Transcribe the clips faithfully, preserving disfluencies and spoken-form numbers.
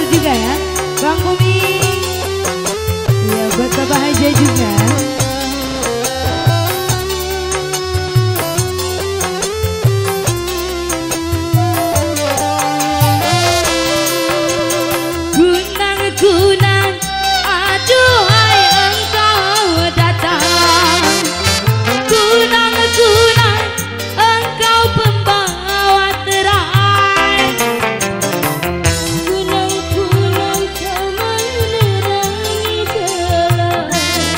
juga ya, Bang Bumi. Ya buat Bapak Haja juga. Kunang-kunang, aduhai engkau datang. Kunang-kunang, engkau pembawa terang. Kunang-kunang, kau menerangi jalan.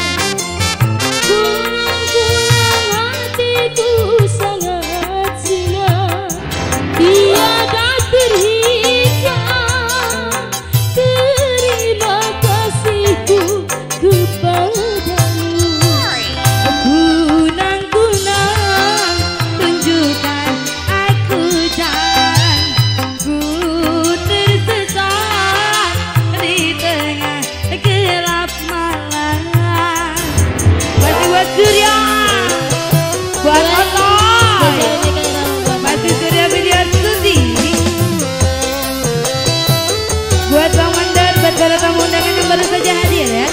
Kunang-kunang, hatiku sangat senang. Tiada terhingga. Terima kasihku kepadamu. Kunang-kunang, tunjukkan aku jalan. Ku tersesat di tengah gelap malam. Masih buat Surya, buat Otoy, masih Surya Video Studio. Buat Bang Mandar, buat para tamu undangan yang baru saja hadir ya.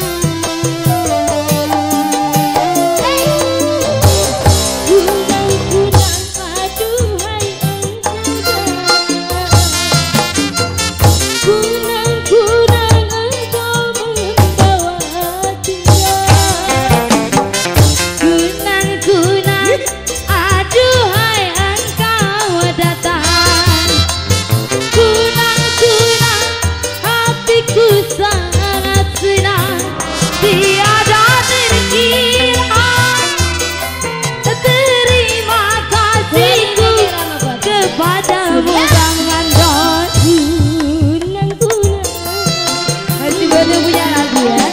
Kunang-kunang, aduhai engkau datang. Kunang-kunang, engkau membawa cinta. Kunang-kunang, aduhai engkau datang. Kunang-kunang, hatiku sangat senang. Tiada terkira. Terima kasihku kepadamu Bang Mandor. Kunang-kunang, masih baru punya lagu ya.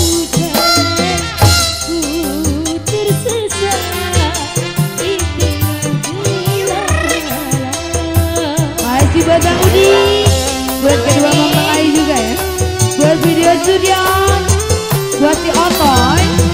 Ku tersesat di tengah gelap. Masih buat Bang Udi, buat kedua Mama Ayu juga ya, buat Video Studio, buat si Otoy.